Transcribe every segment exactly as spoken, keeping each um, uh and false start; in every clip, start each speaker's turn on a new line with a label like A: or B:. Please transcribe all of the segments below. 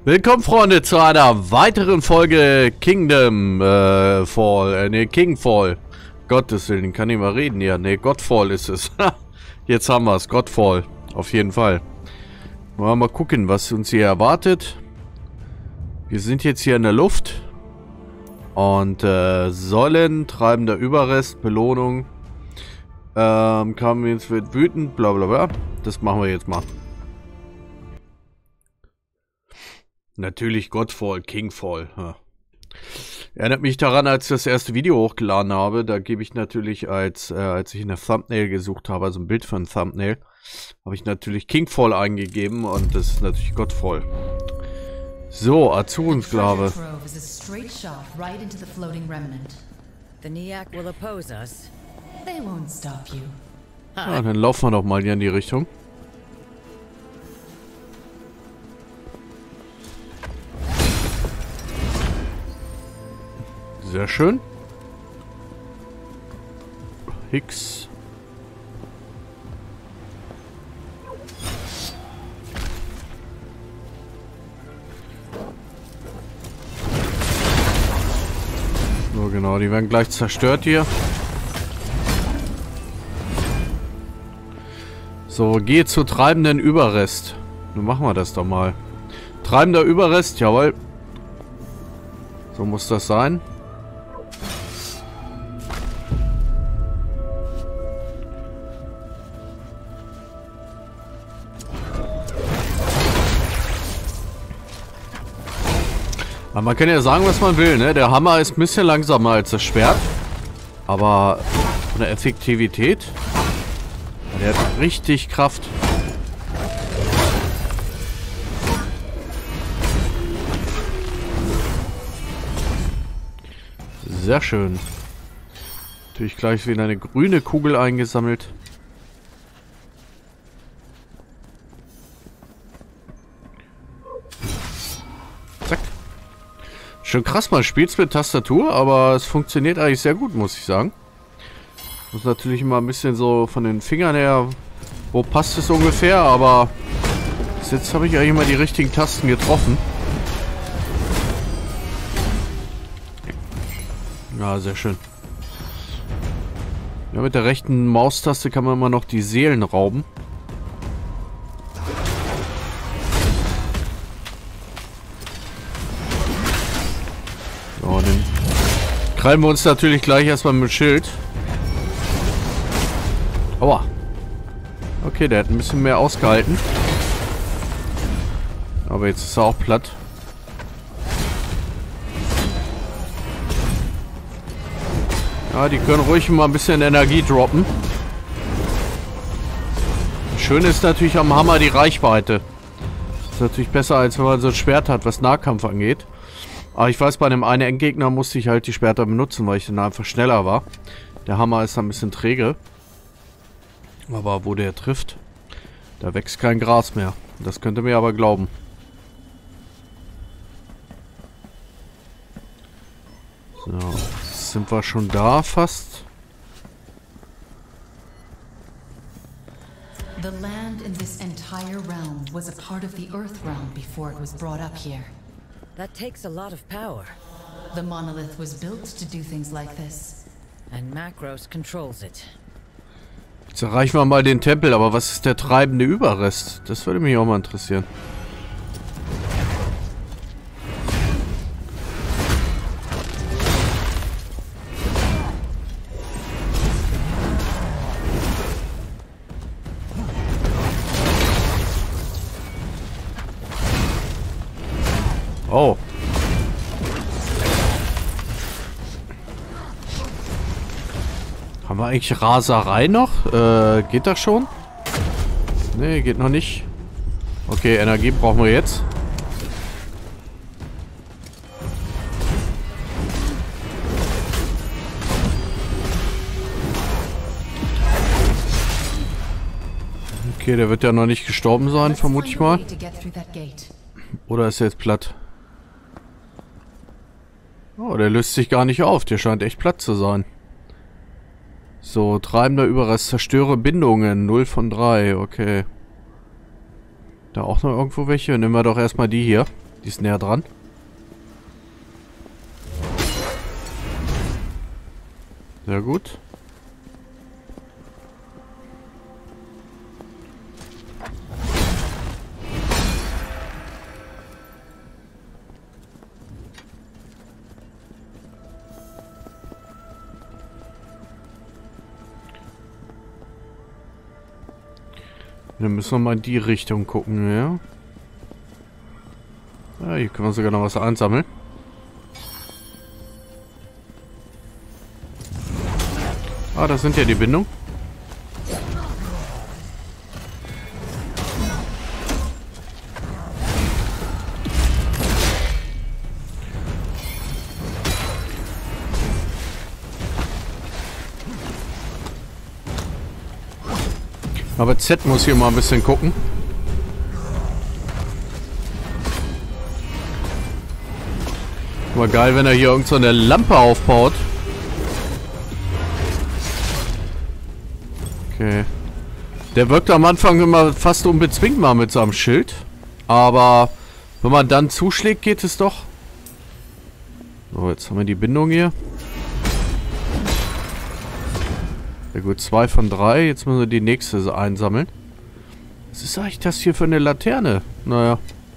A: Willkommen, Freunde, zu einer weiteren Folge Kingdom äh, Fall, äh, ne, Kingfall. Gottes Willen, kann ich mal reden hier. Ne, Godfall ist es. Jetzt haben wir es, Godfall. Auf jeden Fall. Wollen wir mal gucken, was uns hier erwartet. Wir sind jetzt hier in der Luft. Und äh, sollen, treibender Überrest, Belohnung. Ähm, Kamins wird wütend, bla bla bla. Das machen wir jetzt mal. Natürlich Godfall, Kingfall. Ja. Erinnert mich daran, als ich das erste Video hochgeladen habe. Da gebe ich natürlich, als äh, als ich in der Thumbnail gesucht habe, also ein Bild für ein Thumbnail, habe ich natürlich Kingfall eingegeben und das ist natürlich Godfall. So, Azurensklave. Ja, dann laufen wir doch mal hier in die Richtung. Sehr schön. Hicks. So, genau, die werden gleich zerstört hier. So, geh zu treibenden Überrest. Nun machen wir das doch mal. Treibender Überrest, jawohl. So muss das sein. Aber man kann ja sagen, was man will, ne? Der Hammer ist ein bisschen langsamer als das Schwert. Aber von der Effektivität, der hat richtig Kraft. Sehr schön. Natürlich gleich wieder eine grüne Kugel eingesammelt. Zack. Schon krass, man spielt es mit Tastatur, aber es funktioniert eigentlich sehr gut, muss ich sagen. Muss natürlich immer ein bisschen so von den Fingern her, wo passt es ungefähr, aber bis jetzt habe ich eigentlich immer die richtigen Tasten getroffen. Ja, sehr schön. Ja, mit der rechten Maustaste kann man immer noch die Seelen rauben. So, und dann krallen wir uns natürlich gleich erstmal mit dem Schild. Aua. Okay, der hat ein bisschen mehr ausgehalten. Aber jetzt ist er auch platt. Ja, die können ruhig mal ein bisschen Energie droppen. Schön ist natürlich am Hammer die Reichweite. Ist natürlich besser, als wenn man so ein Schwert hat, was Nahkampf angeht. Aber ich weiß, bei einem einen Endgegner musste ich halt die Schwerter benutzen, weil ich dann einfach schneller war. Der Hammer ist ein bisschen träge. Aber wo der trifft, da wächst kein Gras mehr. Das könnt ihr mir aber glauben. So. Sind wir schon da fast?
B: The land in this entire realm was a part of the Earth realm before it was brought up here.
C: That takes a lot of power.
B: The monolith was built to do things like this.
C: And Macros controls it.
A: Jetzt erreichen wir mal den Tempel, aber was ist der treibende Überrest? Das würde mich auch mal interessieren. Oh. Haben wir eigentlich Raserei noch? Äh, geht das schon? Nee, geht noch nicht. Okay, Energie brauchen wir jetzt. Okay, der wird ja noch nicht gestorben sein, vermute ich mal. Oder ist er jetzt platt? Oh, der löst sich gar nicht auf. Der scheint echt platt zu sein. So, treibender Überrest. Zerstöre Bindungen. null von drei. Okay. Da auch noch irgendwo welche? Nehmen wir doch erstmal die hier. Die ist näher dran. Sehr gut. Dann müssen wir mal in die Richtung gucken, ja. Ja, hier können wir sogar noch was einsammeln. Ah, das sind ja die Bindungen. Aber Z muss hier mal ein bisschen gucken. War geil, wenn er hier irgend so eine Lampe aufbaut. Okay. Der wirkt am Anfang immer fast unbezwingbar mit seinem Schild. Aber wenn man dann zuschlägt, geht es doch. So, jetzt haben wir die Bindung hier. Sehr gut, zwei von drei. Jetzt müssen wir die nächste einsammeln. Was ist eigentlich das hier für eine Laterne? Naja.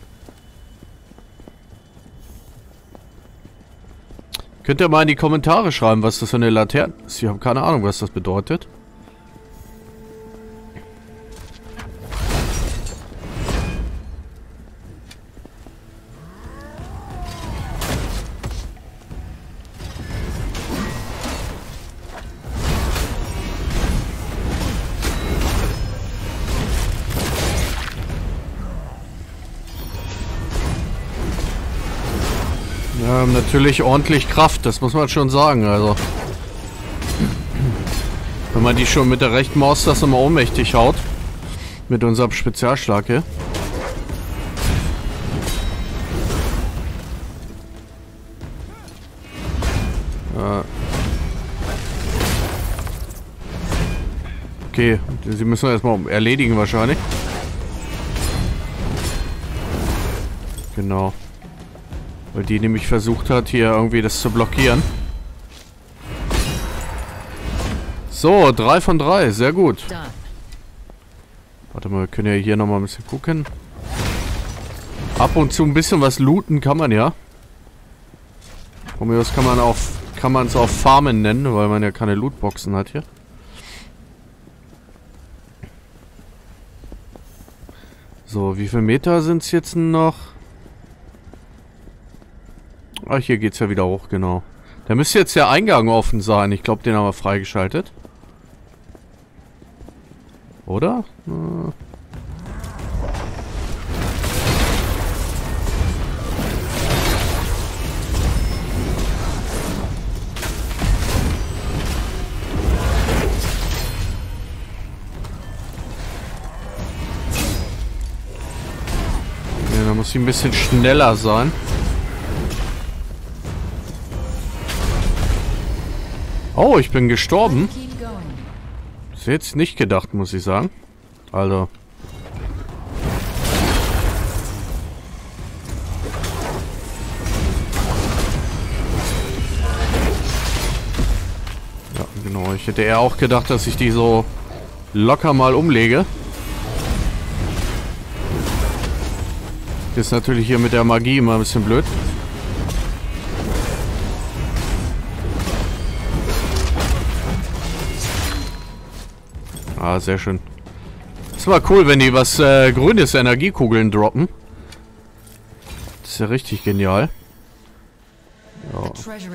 A: Könnt ihr mal in die Kommentare schreiben, was das für eine Laterne ist. Ich habe keine Ahnung, was das bedeutet. Ja, natürlich ordentlich Kraft, das muss man schon sagen, also. Wenn man die schon mit der rechten Maustaste immer ohnmächtig haut. Mit unserem Spezialschlag hier. Äh. Okay, sie müssen wir erstmal erledigen wahrscheinlich. Genau. Weil die nämlich versucht hat, hier irgendwie das zu blockieren. So, drei von drei. Sehr gut. Warte mal, wir können ja hier nochmal ein bisschen gucken. Ab und zu ein bisschen was looten kann man ja. Von mir aus kann man auch, kann man es auch Farmen nennen, weil man ja keine Lootboxen hat hier. So, wie viele Meter sind es jetzt noch? Ah, hier geht's ja wieder hoch, genau. Da müsste jetzt der Eingang offen sein. Ich glaube, den haben wir freigeschaltet. Oder? Äh. Ja, da muss ich ein bisschen schneller sein. Oh, ich bin gestorben. Das ist jetzt nicht gedacht, muss ich sagen. Also. Ja, genau. Ich hätte eher auch gedacht, dass ich die so locker mal umlege. Ist natürlich hier mit der Magie immer ein bisschen blöd. Ah, sehr schön. Das war cool, wenn die was äh, grünes Energiekugeln droppen. Das ist ja richtig genial. Ja.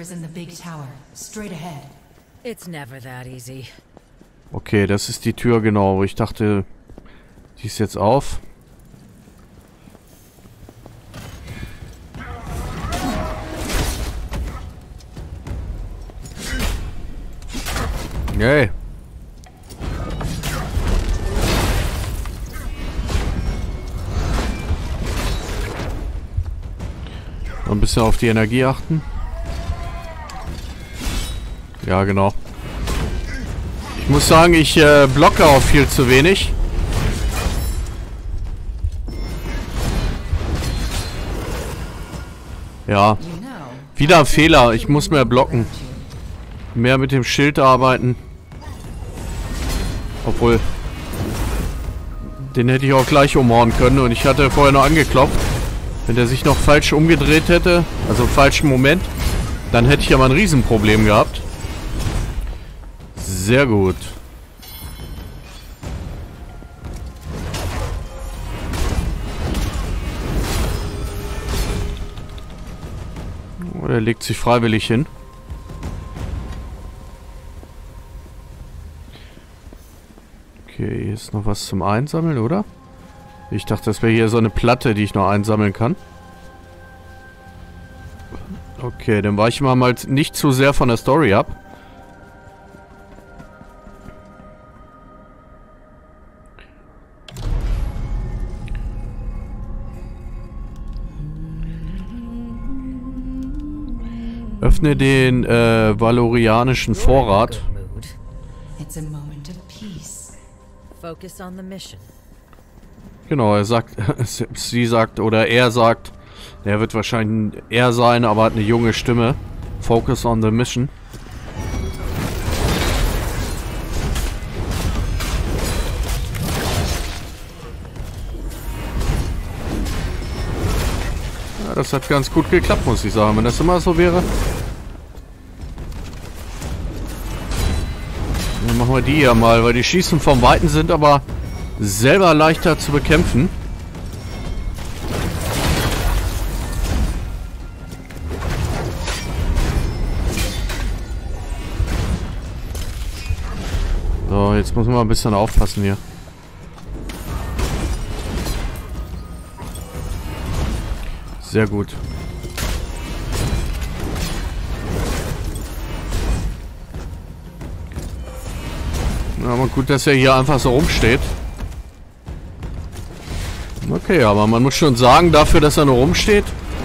A: Okay, das ist die Tür, genau, wo ich dachte, die ist jetzt auf. Yay. Ein bisschen auf die Energie achten. Ja, genau. Ich muss sagen, ich äh, blocke auch viel zu wenig. Ja. Wieder ein Fehler. Ich muss mehr blocken. Mehr mit dem Schild arbeiten. Obwohl... Den hätte ich auch gleich umhauen können. Und ich hatte vorher noch angeklopft. Wenn der sich noch falsch umgedreht hätte, also im falschen Moment, dann hätte ich ja mal ein Riesenproblem gehabt. Sehr gut. Oh, der legt sich freiwillig hin. Okay, hier ist noch was zum Einsammeln, oder? Ich dachte, das wäre hier so eine Platte, die ich noch einsammeln kann. Okay, dann weichen wir mal nicht zu sehr von der Story ab. Öffne den äh, valorianischen Vorrat.
B: It's a moment of peace.
C: Focus on the mission.
A: Genau, er sagt, sie sagt, oder er sagt, er wird wahrscheinlich er sein, aber hat eine junge Stimme. Focus on the mission. Ja, das hat ganz gut geklappt, muss ich sagen. Wenn das immer so wäre. Dann machen wir die hier mal, weil die schießen vom Weiten, sind aber selber leichter zu bekämpfen. So, jetzt muss man mal ein bisschen aufpassen hier. Sehr gut. Ja, aber gut, dass er hier einfach so rumsteht. Okay, aber man muss schon sagen, dafür, dass er nur rumsteht,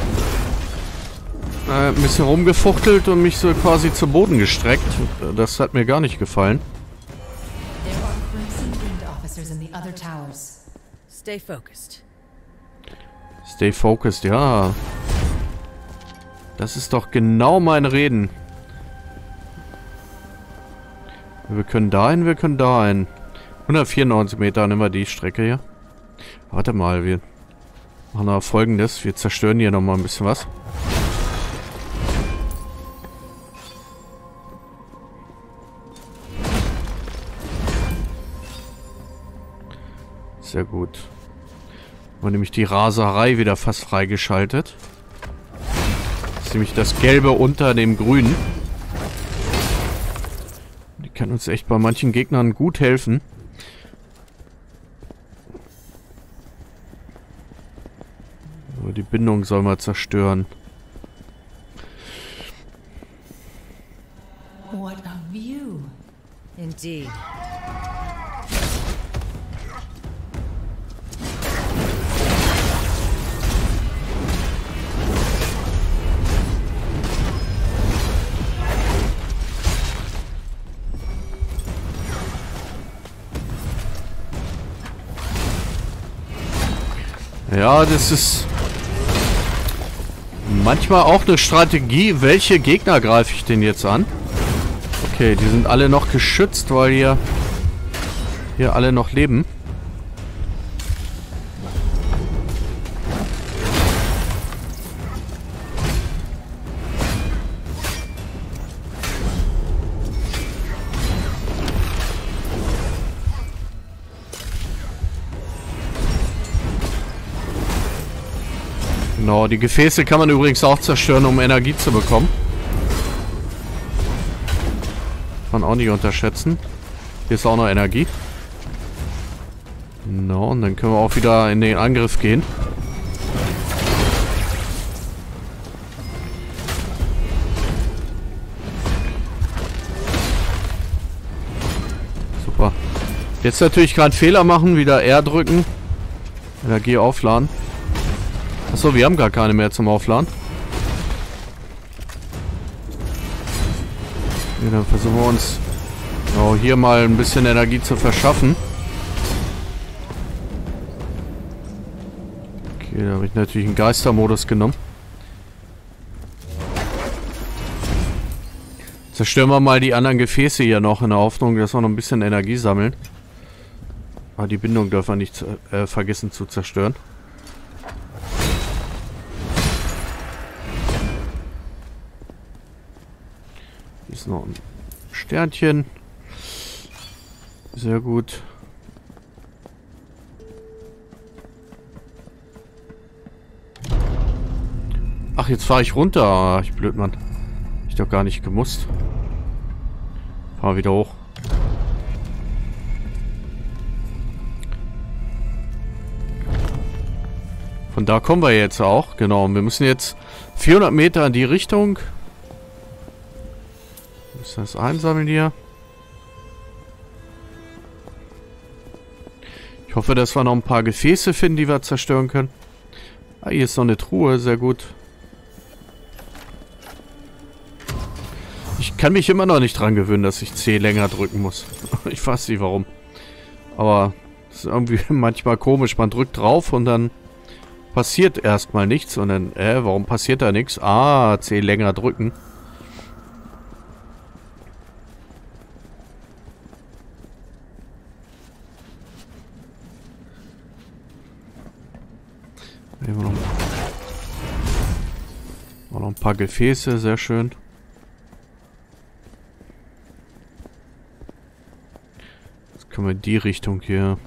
A: äh, ein bisschen rumgefuchtelt und mich so quasi zu Boden gestreckt. Das hat mir gar nicht gefallen.
B: There are Crimson Wind officers in the other towers.
C: Stay focused.
A: Stay focused, ja. Das ist doch genau mein Reden. Wir können dahin, wir können dahin. hundertvierundneunzig Meter, nehmen wir die Strecke hier. Warte mal, wir machen da Folgendes. Wir zerstören hier nochmal ein bisschen was. Sehr gut. Und nämlich die Raserei wieder fast freigeschaltet. Das ist nämlich das Gelbe unter dem Grünen. Die kann uns echt bei manchen Gegnern gut helfen. So, die Bindung soll man zerstören.
B: What a view.
C: Indeed.
A: Ja, das ist manchmal auch eine Strategie. Welche Gegner greife ich denn jetzt an? Okay, die sind alle noch geschützt, weil hier, hier alle noch leben. Genau, die Gefäße kann man übrigens auch zerstören, um Energie zu bekommen. Kann man auch nicht unterschätzen. Hier ist auch noch Energie. No, und dann können wir auch wieder in den Angriff gehen. Super. Jetzt natürlich keinen Fehler machen, wieder R drücken. Energie aufladen. Achso, wir haben gar keine mehr zum Aufladen. Ja, dann versuchen wir uns oh, hier mal ein bisschen Energie zu verschaffen. Okay, da habe ich natürlich einen Geistermodus genommen. Zerstören wir mal die anderen Gefäße hier noch in der Hoffnung, dass wir noch ein bisschen Energie sammeln. Aber die Bindung dürfen wir nicht äh, vergessen zu zerstören. Hier ist noch ein Sternchen. Sehr gut. Ach, jetzt fahre ich runter. Ach, ich blöd, Mann. Ich doch gar nicht gemusst. Fahr wieder hoch. Von da kommen wir jetzt auch. Genau. Wir müssen jetzt vierhundert Meter in die Richtung. Wir müssen das einsammeln hier. Ich hoffe, dass wir noch ein paar Gefäße finden, die wir zerstören können. Ah, hier ist noch eine Truhe. Sehr gut. Ich kann mich immer noch nicht dran gewöhnen, dass ich C länger drücken muss. Ich weiß nicht warum. Aber es ist irgendwie manchmal komisch. Man drückt drauf und dann passiert erstmal nichts. Und dann, äh, warum passiert da nichts? Ah, C länger drücken. Nehmen wir noch, noch ein paar Gefäße, sehr schön. Jetzt können wir in die Richtung hier.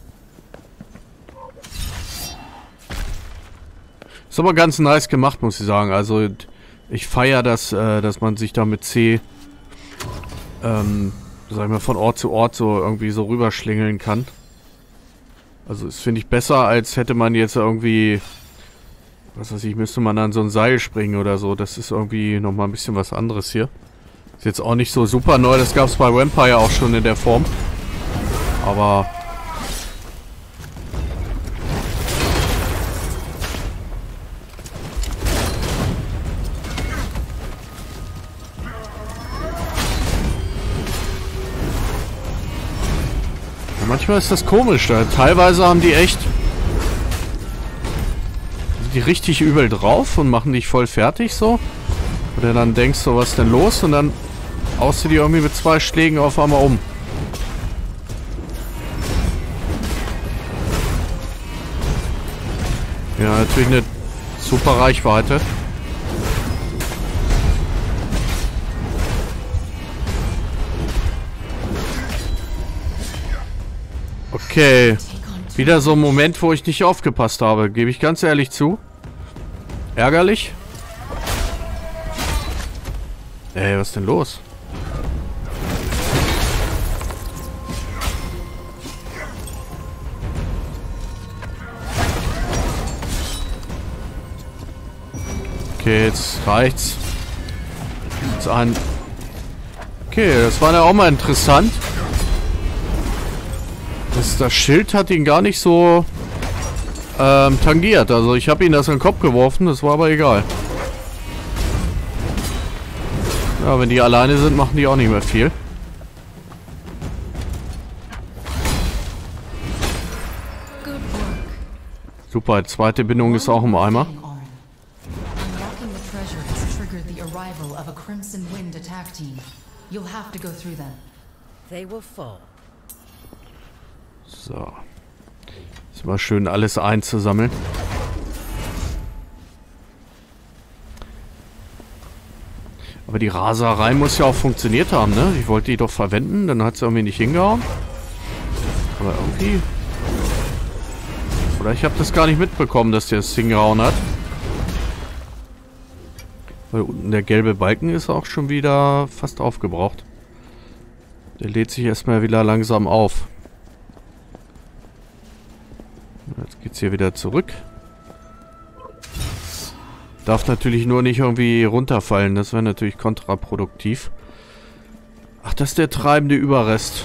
A: Ist aber ganz nice gemacht, muss ich sagen. Also ich feiere das, äh, dass man sich da mit C, ähm, sag ich mal, von Ort zu Ort so irgendwie so rüberschlingeln kann. Also das finde ich besser, als hätte man jetzt irgendwie, was weiß ich, müsste man an so ein Seil springen oder so. Das ist irgendwie nochmal ein bisschen was anderes hier. Ist jetzt auch nicht so super neu, das gab es bei Vampire auch schon in der Form. Aber manchmal ist das komisch, da teilweise haben die echt die richtig übel drauf und machen dich voll fertig so. Oder dann denkst du, was ist denn los? Und dann haust du die irgendwie mit zwei Schlägen auf einmal um. Ja, natürlich eine super Reichweite. Okay. Wieder so ein Moment, wo ich nicht aufgepasst habe. Gebe ich ganz ehrlich zu. Ärgerlich. Ey, was ist denn los? Okay, jetzt reicht's. Jetzt ein... Okay, das war ja auch mal interessant. Das, das Schild hat ihn gar nicht so ähm, tangiert. Also ich habe ihn das in den Kopf geworfen, das war aber egal. Ja, wenn die alleine sind, machen die auch nicht mehr viel. Super, zweite Bindung ist auch im Eimer. So. Ist mal schön alles einzusammeln. Aber die Raserei muss ja auch funktioniert haben, ne? Ich wollte die doch verwenden, dann hat es irgendwie nicht hingehauen. Aber irgendwie... Oder ich habe das gar nicht mitbekommen, dass der das hingehauen hat. Weil unten der gelbe Balken ist auch schon wieder fast aufgebraucht. Der lädt sich erstmal wieder langsam auf. Jetzt geht's hier wieder zurück. Darf natürlich nur nicht irgendwie runterfallen. Das wäre natürlich kontraproduktiv. Ach, das ist der treibende Überrest.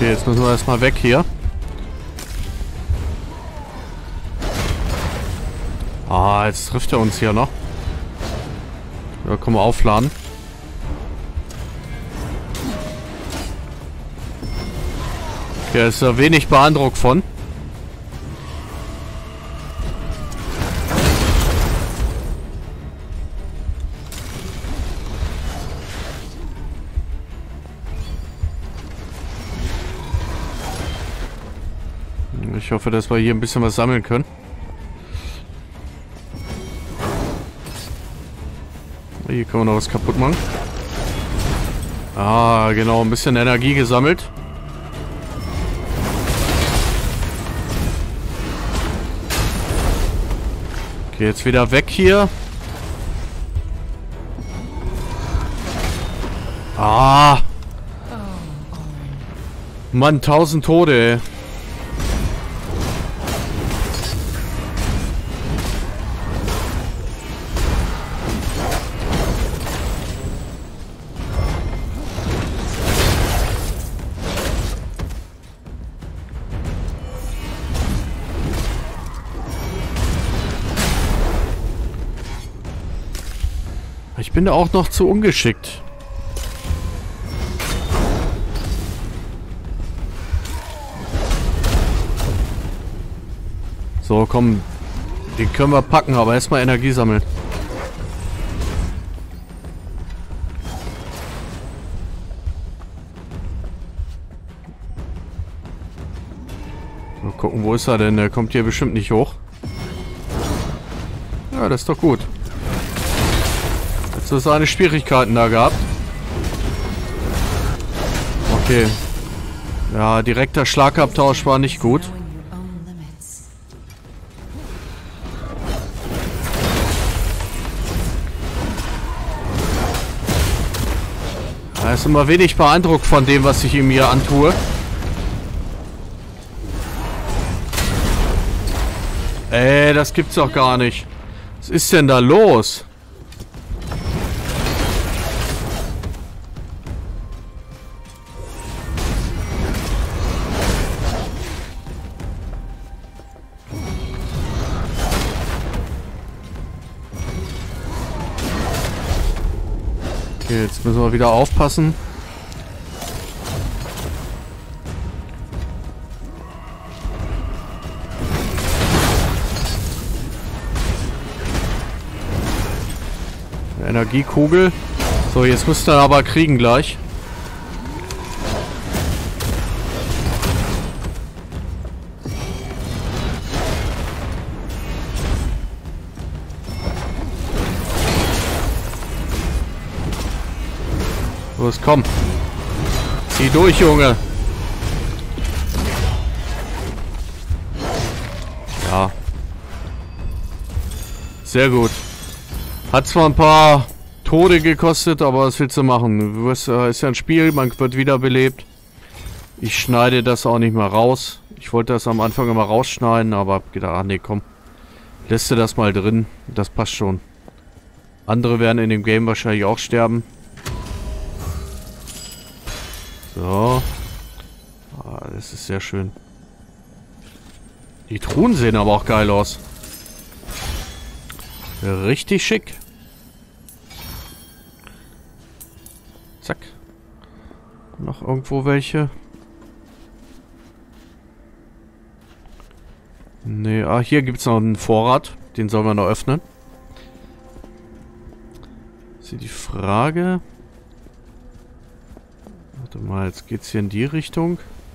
A: Okay, jetzt müssen wir erstmal weg hier. Ah, jetzt trifft er uns hier noch. Ja, komm mal aufladen. Okay, ist da wenig beeindruckt von. Ich hoffe, dass wir hier ein bisschen was sammeln können. Hier können wir noch was kaputt machen. Ah, genau, ein bisschen Energie gesammelt. Okay, jetzt wieder weg hier. Ah! Mann, tausend Tode, ey. Ich bin da auch noch zu ungeschickt. So, komm. Den können wir packen, aber erstmal Energie sammeln. Mal gucken, wo ist er denn? Der kommt hier bestimmt nicht hoch. Ja, das ist doch gut. So seine Schwierigkeiten da gehabt. Okay. Ja, direkter Schlagabtausch war nicht gut. Er ist immer wenig beeindruckt von dem, was ich ihm hier antue. Ey, das gibt's doch gar nicht. Was ist denn da los? Okay, jetzt müssen wir wieder aufpassen. Energiekugel. So, jetzt müsst ihr aber kriegen gleich. Los, komm. Zieh durch, Junge. Ja. Sehr gut. Hat zwar ein paar Tode gekostet, aber was willst du machen? Du wirst, äh, ist ja ein Spiel, man wird wiederbelebt. Ich schneide das auch nicht mehr raus. Ich wollte das am Anfang immer rausschneiden, aber hab gedacht, ach nee, komm. Lässt du das mal drin. Das passt schon. Andere werden in dem Game wahrscheinlich auch sterben. So. Ah, das ist sehr schön. Die Truhen sehen aber auch geil aus. Richtig schick. Zack. Noch irgendwo welche? Nee, ah, hier gibt es noch einen Vorrat. Den sollen wir noch öffnen. Das ist die Frage. Warte mal, jetzt geht's hier in die Richtung.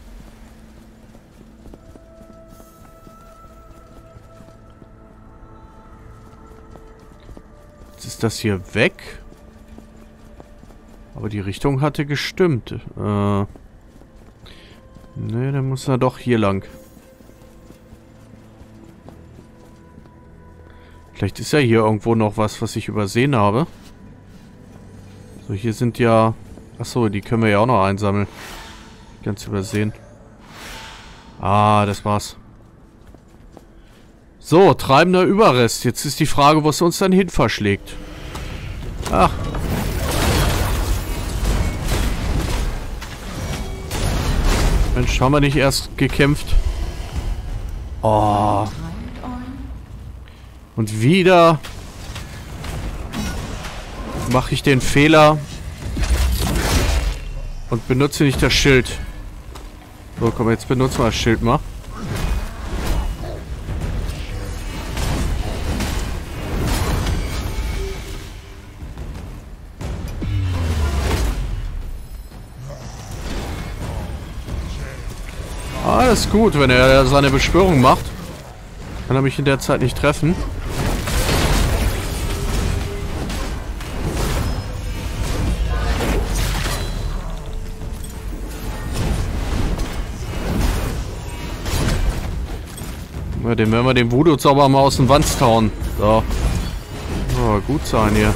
A: Jetzt ist das hier weg. Aber die Richtung hatte gestimmt. Äh. Ne, dann muss er doch hier lang. Vielleicht ist ja hier irgendwo noch was, was ich übersehen habe. So, hier sind ja... Achso, die können wir ja auch noch einsammeln. Ganz übersehen. Ah, das war's. So, treibender Überrest. Jetzt ist die Frage, wo es uns dann hin verschlägt. Ach. Mensch, haben wir nicht erst gekämpft? Oh. Und wieder mache ich den Fehler und benutze nicht das Schild. So, komm, jetzt benutzen wir das Schild mal. Alles gut, wenn er seine Beschwörung macht, kann er mich in der Zeit nicht treffen. Ja, den werden wir den Voodoo-Zauber mal aus dem Wanz tauen. So. Oh, gut sein hier.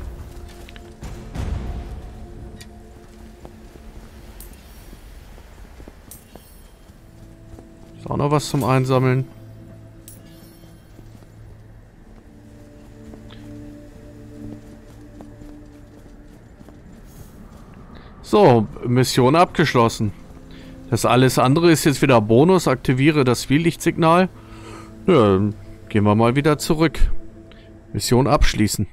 A: Ist auch noch was zum Einsammeln. So, Mission abgeschlossen. Das alles andere ist jetzt wieder Bonus. Aktiviere das Spiellichtsignal. Ja, dann gehen wir mal wieder zurück. Mission abschließen.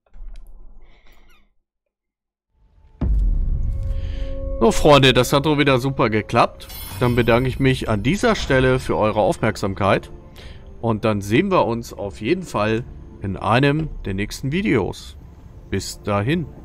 A: So, Freunde, das hat doch wieder super geklappt. Dann bedanke ich mich an dieser Stelle für eure Aufmerksamkeit. Und dann sehen wir uns auf jeden Fall in einem der nächsten Videos. Bis dahin.